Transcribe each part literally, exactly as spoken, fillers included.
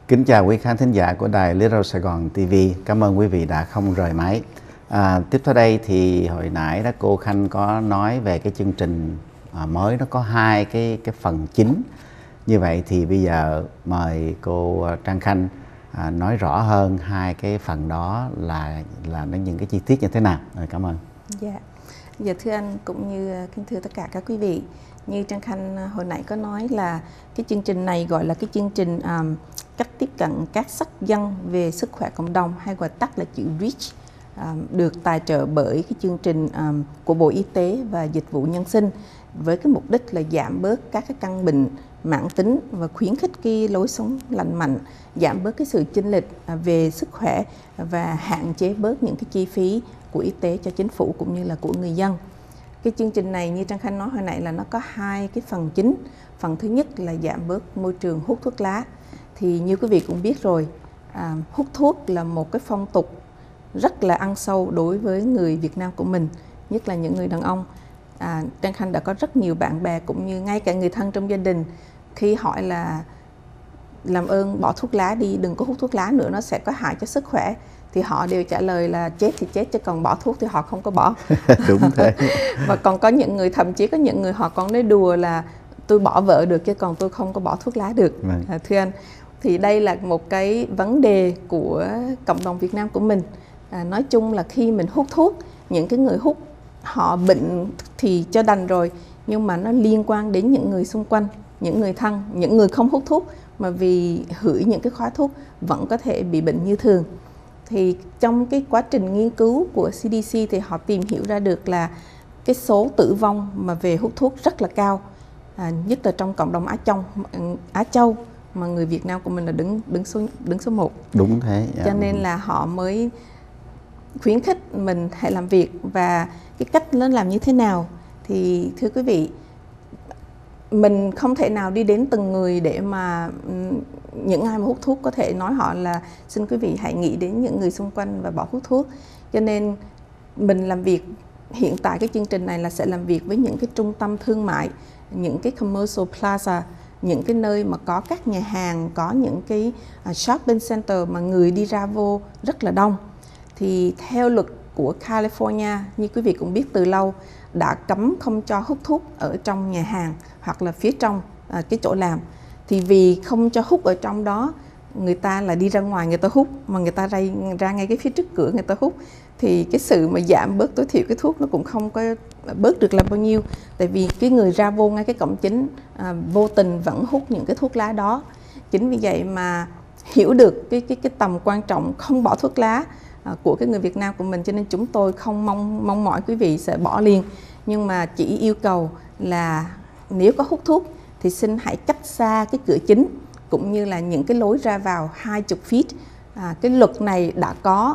Kính chào quý khán thính giả của đài Little Sài Gòn ti vi. Cảm ơn quý vị đã không rời máy. À, tiếp theo đây thì hồi nãy đó cô Khanh có nói về cái chương trình à, mới, nó có hai cái cái phần chính. Như vậy thì bây giờ mời cô Trang Khanh à, nói rõ hơn hai cái phần đó là là nó những cái chi tiết như thế nào. Rồi, cảm ơn. Dạ. Dạ thưa anh cũng như kính thưa tất cả các quý vị, như Trang Khanh hồi nãy có nói là cái chương trình này gọi là cái chương trình um, cách tiếp cận các sắc dân về sức khỏe cộng đồng, hay gọi tắt là chữ REACH, um, được tài trợ bởi cái chương trình um, của Bộ Y tế và Dịch vụ Nhân sinh, với cái mục đích là giảm bớt các cái căn bệnh mãn tính và khuyến khích cái lối sống lành mạnh, giảm bớt cái sự chênh lệch về sức khỏe và hạn chế bớt những cái chi phí của y tế cho chính phủ cũng như là của người dân. Cái chương trình này như Trang Khanh nói hồi nãy là nó có hai cái phần chính. Phần thứ nhất là giảm bớt môi trường hút thuốc lá. Thì như quý vị cũng biết rồi, à, hút thuốc là một cái phong tục rất là ăn sâu đối với người Việt Nam của mình, nhất là những người đàn ông. À, Trang Khanh đã có rất nhiều bạn bè cũng như ngay cả người thân trong gia đình, khi hỏi là làm ơn bỏ thuốc lá đi, đừng có hút thuốc lá nữa, nó sẽ có hại cho sức khỏe, thì họ đều trả lời là chết thì chết, chứ còn bỏ thuốc thì họ không có bỏ. Đúng thế. Và còn có những người, thậm chí có những người họ còn nói đùa là tôi bỏ vợ được chứ còn tôi không có bỏ thuốc lá được. À, thưa anh, thì đây là một cái vấn đề của cộng đồng Việt Nam của mình. À, nói chung là khi mình hút thuốc, những cái người hút họ bệnh thì cho đành rồi, nhưng mà nó liên quan đến những người xung quanh, những người thân, những người không hút thuốc mà vì hửi những cái khói thuốc vẫn có thể bị bệnh như thường. Thì trong cái quá trình nghiên cứu của xê đê xê thì họ tìm hiểu ra được là cái số tử vong mà về hút thuốc rất là cao, à, nhất là trong cộng đồng Á Châu, Á Châu mà người Việt Nam của mình là đứng đứng số đứng số một. Đúng thế. Dạ. Cho nên là họ mới khuyến khích mình hãy làm việc, và cái cách nó làm như thế nào thì thưa quý vị, mình không thể nào đi đến từng người để mà những ai mà hút thuốc có thể nói họ là xin quý vị hãy nghĩ đến những người xung quanh và bỏ hút thuốc. Cho nên mình làm việc hiện tại, cái chương trình này là sẽ làm việc với những cái trung tâm thương mại, những cái commercial plaza, những cái nơi mà có các nhà hàng, có những cái shopping center mà người đi ra vô rất là đông. Thì theo luật của California, như quý vị cũng biết từ lâu, đã cấm không cho hút thuốc ở trong nhà hàng hoặc là phía trong à, cái chỗ làm. Thì vì không cho hút ở trong đó, người ta là đi ra ngoài người ta hút, mà người ta ra, ra ngay cái phía trước cửa người ta hút, thì cái sự mà giảm bớt tối thiểu cái thuốc nó cũng không có bớt được là bao nhiêu. Tại vì cái người ra vô ngay cái cổng chính à, vô tình vẫn hút những cái thuốc lá đó. Chính vì vậy mà hiểu được cái, cái, cái tầm quan trọng không bỏ thuốc lá à, của cái người Việt Nam của mình, cho nên chúng tôi không mong mong mỏi quý vị sẽ bỏ liền, nhưng mà chỉ yêu cầu là nếu có hút thuốc thì xin hãy cách xa cái cửa chính cũng như là những cái lối ra vào hai mươi feet. À, cái luật này đã có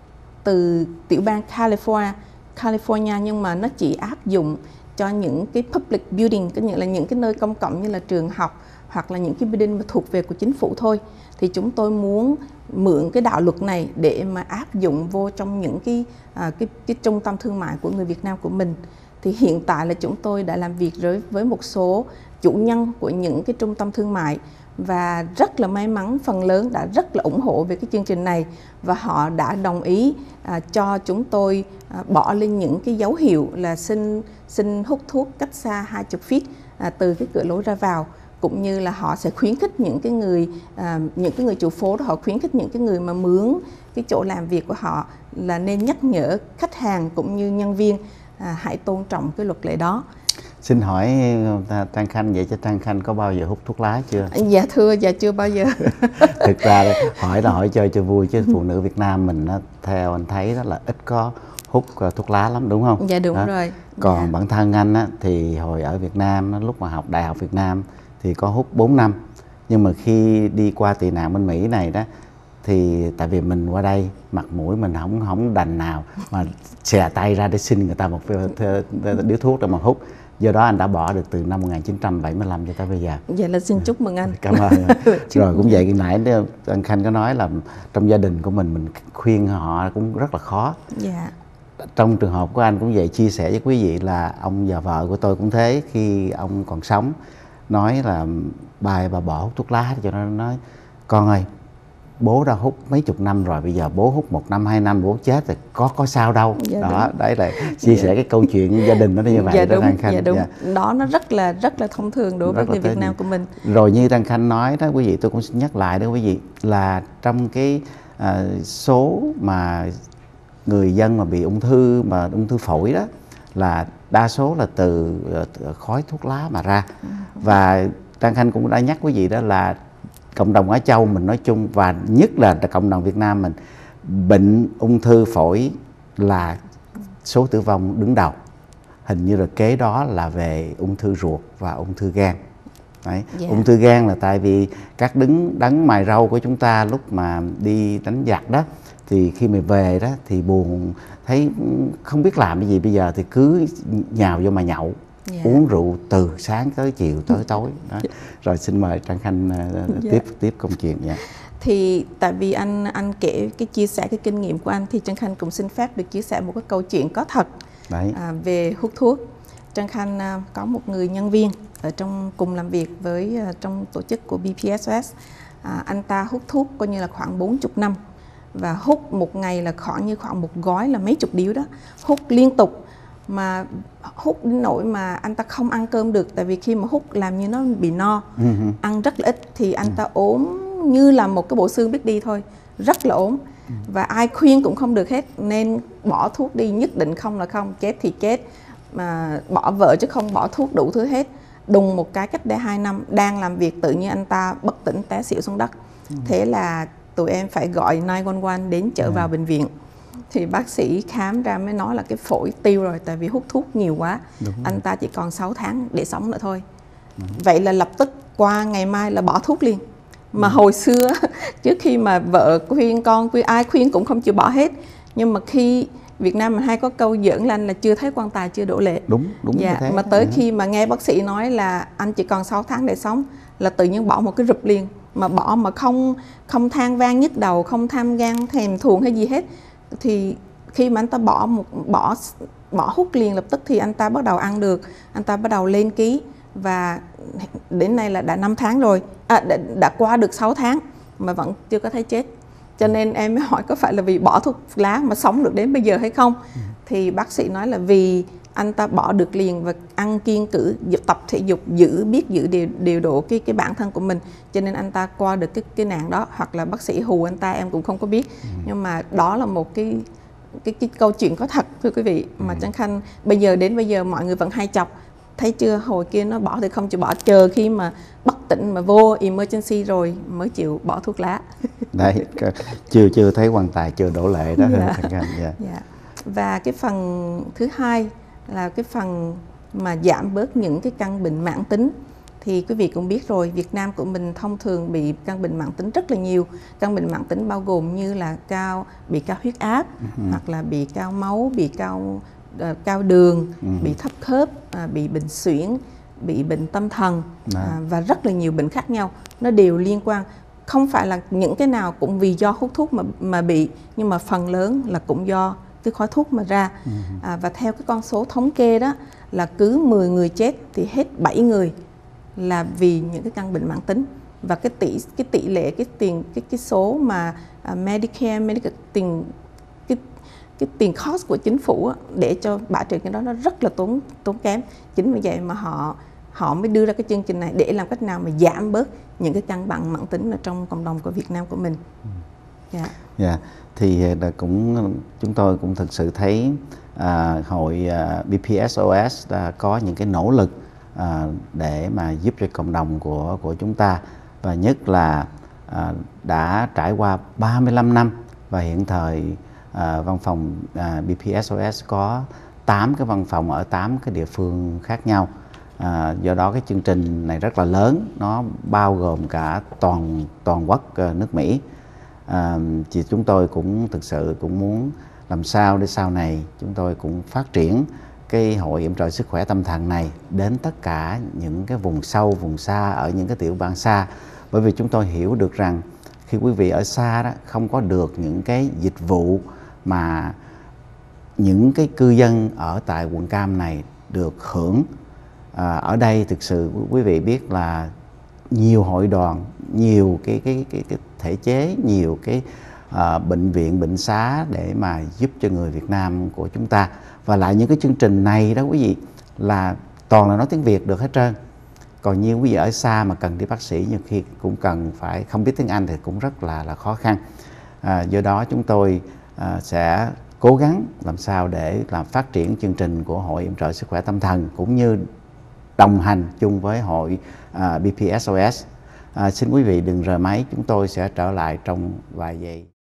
từ tiểu bang California, California nhưng mà nó chỉ áp dụng cho những cái public building, có nghĩa là những cái nơi công cộng như là trường học hoặc là những cái building mà thuộc về của chính phủ thôi. Thì chúng tôi muốn mượn cái đạo luật này để mà áp dụng vô trong những cái, à, cái, cái trung tâm thương mại của người Việt Nam của mình. Thì hiện tại là chúng tôi đã làm việc với, với một số chủ nhân của những cái trung tâm thương mại, và rất là may mắn phần lớn đã rất là ủng hộ về cái chương trình này, và họ đã đồng ý à, cho chúng tôi à, bỏ lên những cái dấu hiệu là xin xin hút thuốc cách xa hai mươi feet à, từ cái cửa lối ra vào, cũng như là họ sẽ khuyến khích những cái người à, những cái người chủ phố đó, họ khuyến khích những cái người mà mướn cái chỗ làm việc của họ là nên nhắc nhở khách hàng cũng như nhân viên à, hãy tôn trọng cái luật lệ đó. Xin hỏi Trang Khanh, vậy cho Trang Khanh có bao giờ hút thuốc lá chưa? Dạ thưa, dạ chưa bao giờ. Thực ra hỏi là hỏi chơi cho vui, chứ phụ nữ Việt Nam mình theo anh thấy đó là ít có hút thuốc lá lắm, đúng không? Dạ đúng đó. rồi. Còn dạ. bản thân anh á, thì hồi ở Việt Nam, lúc mà học Đại học Việt Nam thì có hút bốn năm. Nhưng mà khi đi qua tị nạn bên Mỹ này đó, thì tại vì mình qua đây mặt mũi mình không không đành nào mà xè tay ra để xin người ta một điếu thuốc để mà hút. Do đó anh đã bỏ được từ năm một nghìn chín trăm bảy mươi lăm cho tới bây giờ. Dạ là xin chúc mừng anh. Cảm ơn. Rồi cũng vậy, nãy anh Khanh có nói là trong gia đình của mình mình khuyên họ cũng rất là khó. Dạ. Trong trường hợp của anh cũng vậy, chia sẻ với quý vị là ông và vợ của tôi cũng thế. Khi ông còn sống nói là bà bà bỏ hút thuốc lá cho nó nói con ơi, bố đã hút mấy chục năm rồi, bây giờ bố hút một năm hai năm bố chết rồi, có có sao đâu. Dạ, đó đúng. Đấy là chia sẻ dạ. cái câu chuyện gia đình nó như vậy. Dạ đó, đúng, Đăng Khanh. Dạ đúng. Dạ. Đó nó rất là rất là thông thường đối với người Việt Nam của mình. Rồi như Đăng Khanh nói đó quý vị, tôi cũng xin nhắc lại đó quý vị, là trong cái uh, số mà người dân mà bị ung thư mà ung thư phổi đó, là đa số là từ uh, khói thuốc lá mà ra. Ừ. Và Đăng Khanh cũng đã nhắc quý vị đó là cộng đồng Á Châu mình nói chung, và nhất là cộng đồng Việt Nam mình, bệnh ung thư phổi là số tử vong đứng đầu. Hình như là kế đó là về ung thư ruột và ung thư gan. Đấy. Yeah. Ung thư gan là tại vì các đứng đắng mài rau của chúng ta lúc mà đi đánh giặc đó, thì khi mà về đó thì buồn, thấy không biết làm cái gì, bây giờ thì cứ nhào vô mà nhậu. Yeah. Uống rượu từ sáng tới chiều tới tối đó. Rồi xin mời Trang Khanh uh, yeah. tiếp tiếp công chuyện. Yeah. Thì tại vì anh anh kể cái chia sẻ cái kinh nghiệm của anh, thì Trang Khanh cũng xin phép được chia sẻ một cái câu chuyện có thật. Đấy. À, về hút thuốc. Trang Khanh uh, có một người nhân viên ở trong cùng làm việc với uh, trong tổ chức của bê pê ét o ét. À, anh ta hút thuốc coi như là khoảng bốn mươi năm, và hút một ngày là khoảng như khoảng một gói là mấy chục điếu đó, hút liên tục, mà hút đến nỗi mà anh ta không ăn cơm được, tại vì khi mà hút làm như nó bị no. Uh-huh. Ăn rất là ít thì anh ta ốm như là một cái bộ xương biết đi thôi, rất là ốm. Uh-huh. Và ai khuyên cũng không được hết, nên bỏ thuốc đi, nhất định không là không, chết thì chết, mà bỏ vợ chứ không bỏ thuốc, đủ thứ hết. Đùng một cái cách đây hai năm, đang làm việc tự nhiên anh ta bất tỉnh té xỉu xuống đất. Uh-huh. Thế là tụi em phải gọi chín một một đến chở uh-huh. vào bệnh viện. Thì bác sĩ khám ra mới nói là cái phổi tiêu rồi, tại vì hút thuốc nhiều quá. Đúng anh rồi. Ta chỉ còn sáu tháng để sống nữa thôi. Đúng. Vậy là lập tức qua ngày mai là bỏ thuốc liền. Mà Đúng. hồi xưa trước khi mà vợ khuyên con, khuyên ai khuyên cũng không chịu bỏ hết. Nhưng mà khi Việt Nam mình hay có câu giỡn là anh là chưa thấy quan tài chưa đổ lệ. Đúng, đúng dạ, thế. Mà tới ừ. khi mà nghe bác sĩ nói là anh chỉ còn sáu tháng để sống, là tự nhiên bỏ một cái rụp liền. Mà bỏ mà không không than vang nhức đầu, không tham gan thèm thuồng hay gì hết. Thì khi mà anh ta bỏ một bỏ bỏ hút liền lập tức thì anh ta bắt đầu ăn được, anh ta bắt đầu lên ký, và đến nay là đã năm tháng rồi, à, đã, đã qua được sáu tháng mà vẫn chưa có thấy chết. Cho nên em mới hỏi có phải là vì bỏ thuốc lá mà sống được đến bây giờ hay không? Ừ. Thì bác sĩ nói là vì anh ta bỏ được liền và ăn kiêng cữ, tập thể dục, giữ biết giữ điều, điều độ cái cái bản thân của mình, cho nên anh ta qua được cái cái nạn đó. Hoặc là bác sĩ hù anh ta em cũng không có biết. Ừ. Nhưng mà đó là một cái cái cái câu chuyện có thật thưa quý vị. Mà ừ. Trang Khanh bây giờ đến bây giờ mọi người vẫn hay chọc, thấy chưa, hồi kia nó bỏ thì không chịu bỏ, chờ khi mà bất tỉnh mà vô emergency rồi mới chịu bỏ thuốc lá. Đấy, chưa chưa thấy quan tài chưa đổ lệ đó. Dạ. Trang Khanh. Dạ. Dạ. Và cái phần thứ hai là cái phần mà giảm bớt những cái căn bệnh mãn tính. Thì quý vị cũng biết rồi, Việt Nam của mình thông thường bị căn bệnh mãn tính rất là nhiều. Căn bệnh mãn tính bao gồm như là cao bị cao huyết áp, uh-huh. hoặc là bị cao máu, bị cao uh, cao đường, uh-huh. bị thấp khớp, uh, bị bệnh suyễn, bị bệnh tâm thần, uh, và rất là nhiều bệnh khác nhau. Nó đều liên quan, không phải là những cái nào cũng vì do hút thuốc mà mà bị, nhưng mà phần lớn là cũng do cái khói thuốc mà ra. Uh-huh. À, và theo cái con số thống kê đó là cứ mười người chết thì hết bảy người là vì những cái căn bệnh mãn tính. Và cái tỷ cái tỷ lệ cái tiền cái cái số mà uh, Medicare, Medicare tiền cái cái tiền cost của chính phủ á, để cho bảo trợ cái đó nó rất là tốn tốn kém. Chính vì vậy mà họ họ mới đưa ra cái chương trình này để làm cách nào mà giảm bớt những cái căn bệnh mãn tính ở trong cộng đồng của Việt Nam của mình. Dạ. Yeah. Yeah. Thì cũng chúng tôi cũng thực sự thấy à, hội à, bê pê ét o ét đã có những cái nỗ lực à, để mà giúp cho cộng đồng của của chúng ta, và nhất là à, đã trải qua ba mươi lăm năm, và hiện thời à, văn phòng à, bê pê ét o ét có tám cái văn phòng ở tám cái địa phương khác nhau. À, do đó cái chương trình này rất là lớn, nó bao gồm cả toàn toàn quốc uh, nước Mỹ. À, thì chúng tôi cũng thực sự cũng muốn làm sao để sau này chúng tôi cũng phát triển cái hội yểm trợ sức khỏe tâm thần này đến tất cả những cái vùng sâu, vùng xa, ở những cái tiểu bang xa. Bởi vì chúng tôi hiểu được rằng khi quý vị ở xa đó không có được những cái dịch vụ mà những cái cư dân ở tại quận Cam này được hưởng. À, ở đây thực sự quý vị biết là nhiều hội đoàn nhiều cái cái cái, cái thể chế, nhiều cái à, bệnh viện, bệnh xá để mà giúp cho người Việt Nam của chúng ta. Và lại những cái chương trình này đó quý vị là toàn là nói tiếng Việt được hết trơn. Còn như quý vị ở xa mà cần đi bác sĩ, nhiều khi cũng cần phải không biết tiếng Anh thì cũng rất là là khó khăn. À, do đó chúng tôi à, sẽ cố gắng làm sao để làm phát triển chương trình của Hội Yểm trợ Sức khỏe Tâm thần, cũng như đồng hành chung với hội à, bê pê ét o ét. À, xin quý vị đừng rời máy, chúng tôi sẽ trở lại trong vài giây.